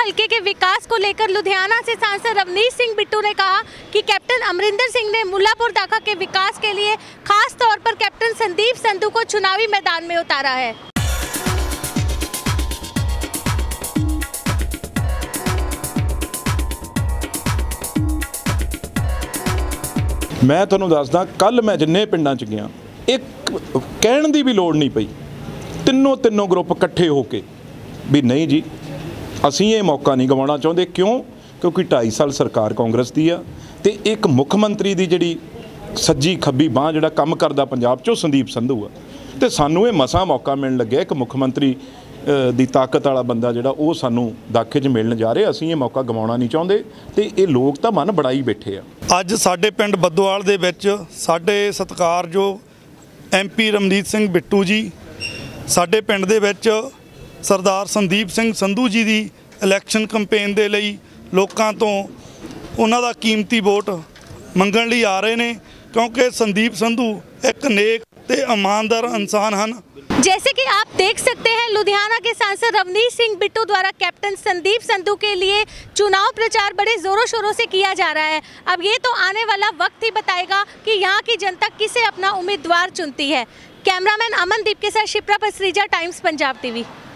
हल्के के विकास को लेकर लुधियाना से सांसद रवनीश सिंह बिट्टू ने कहा कि कैप्टन अमरिंदर सिंह ने मुल्लापुर दाखा के विकास के लिए खास तौर पर कैप्टन संदीप संधू को चुनावी मैदान में उतारा है। मैं तुहानूं दसदा, कल मैं जिन्ने पिंडां च गया, एक कहण दी भी लोड़ नहीं पई, तिन्नों ग्रुप इकट्ठे होके भी नहीं जी असीं ये मौका नहीं गवाउणा चाहुंदे। क्यों? क्योंकि 2.5 साल सरकार कांग्रेस दी आ ते एक मुख मंत्री दी जिहड़ी सज्जी खब्बी बांह जिहड़ा काम करदा पंजाब चों संदीप संधू आ, ते सानूं ये मसां मौका मिलण लग्गिआ। एक मुख मंत्री दी ताकत वाला बंदा जिहड़ा वो सानूं दाखे 'च मिलण जा रिहा। असीं ये मौका गवाउणा नहीं चाहुंदे ते ये लोग तां मन बनाई बैठे आ। अज साडे पिंड बद्दोवाल दे विच साडे सत्कारयोग MP रवनीश सिंह बिट्टू जी साडे पिंड दे विच सरदार संदीप सिंह संधू जी दी इलैक्शन कंपेन दे लई लोकां तों उन्हां दा कीमती वोट मंगण लई आ रहे ने, क्योंकि संदीप संधू एक नेक ते ईमानदार इंसान हन। जैसे कि आप देख सकते हैं, लुधियाना के सांसद रवनीश सिंह बिट्टू द्वारा कैप्टन संदीप संधू के लिए चुनाव प्रचार बड़े जोरों शोरों से किया जा रहा है। अब ये तो आने वाला वक्त ही बताएगा कि यहाँ की जनता किसे अपना उम्मीदवार चुनती है। कैमरामैन अमनदीप के साथ शिप्रा पसरीजा, टाइम्स पंजाब TV।